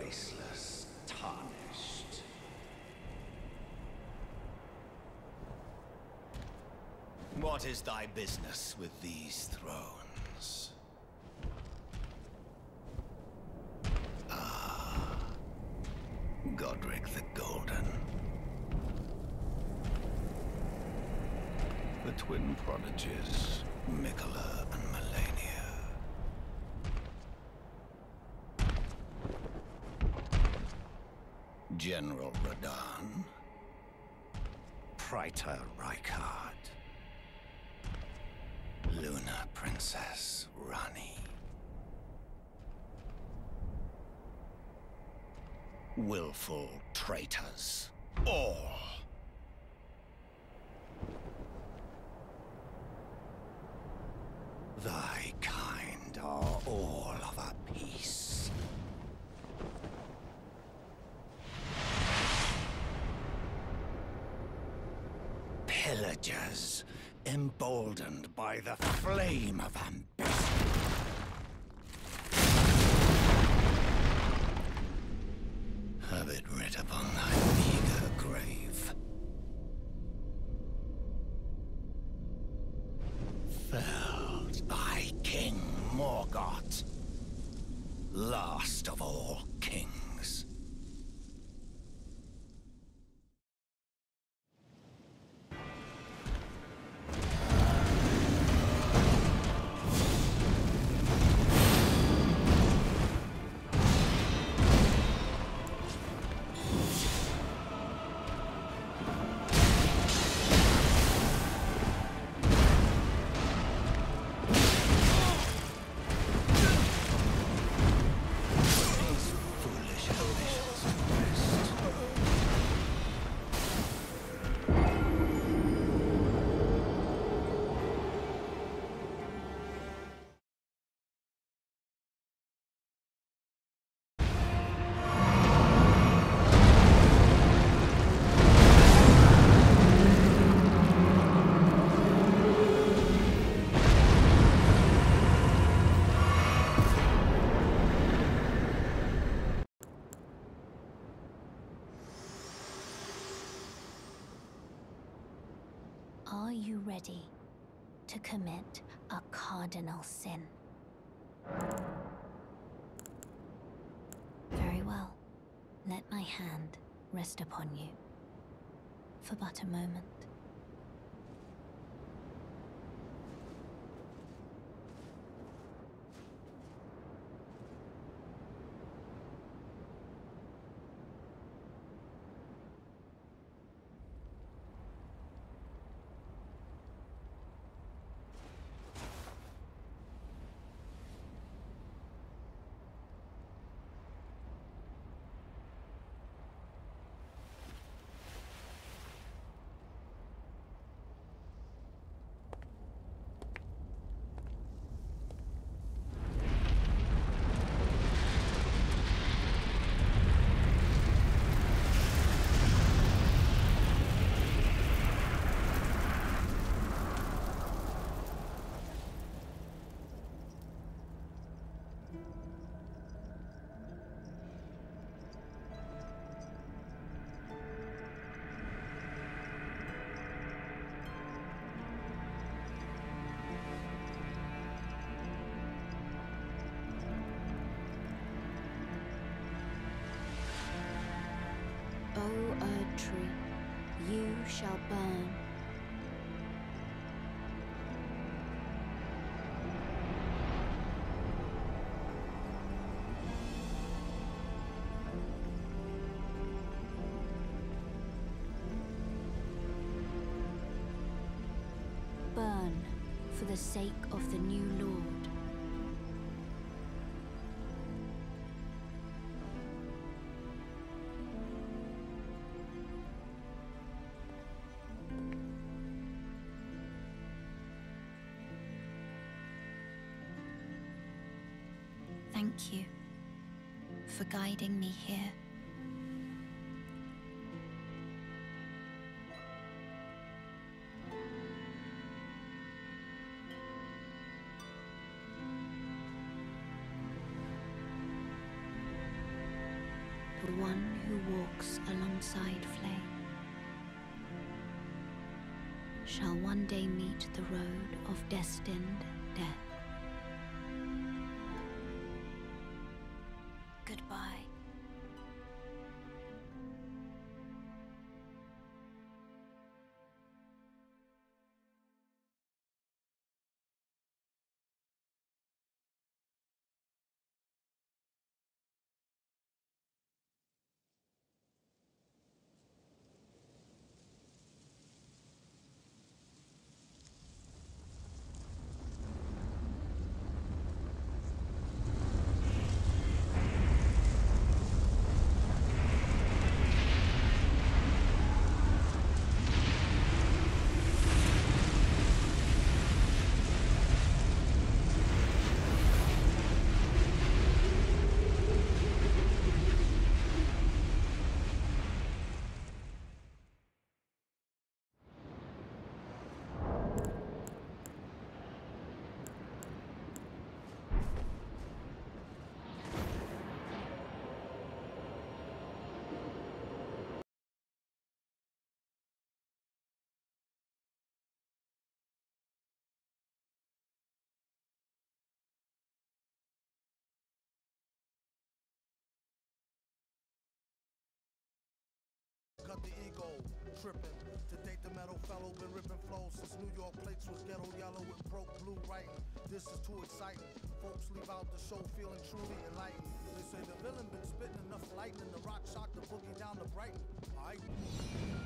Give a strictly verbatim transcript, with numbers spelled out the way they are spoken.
graceless, tarnished. What is thy business with these thrones? Ah, Godric the Golden. The twin prodigies, Miquella and Malenia. General Radahn. Praetor Rykard. Luna Princess Rani. Willful traitors, all. Thy kind are all of a piece. Pillagers, emboldened by the flame of ambition. Have it writ upon thy meager grave. Felled thy king Morgott, last of all kings. Are you ready to commit a cardinal sin? Very well. Let my hand rest upon you for but a moment. O Erdtree, you shall burn. Burn for the sake of the new Lord. Thank you for guiding me here. one who walks alongside flame shall one day meet the road of destined death. Goodbye. Cut the ego, tripping. To date the metal fellow, been ripping flows since New York plates was ghetto yellow with broke blue writing. This is too exciting. Folks leave out the show feeling truly enlightened. They say the villain been spitting enough lightning to rock shock the boogie down to Brighton. Alright.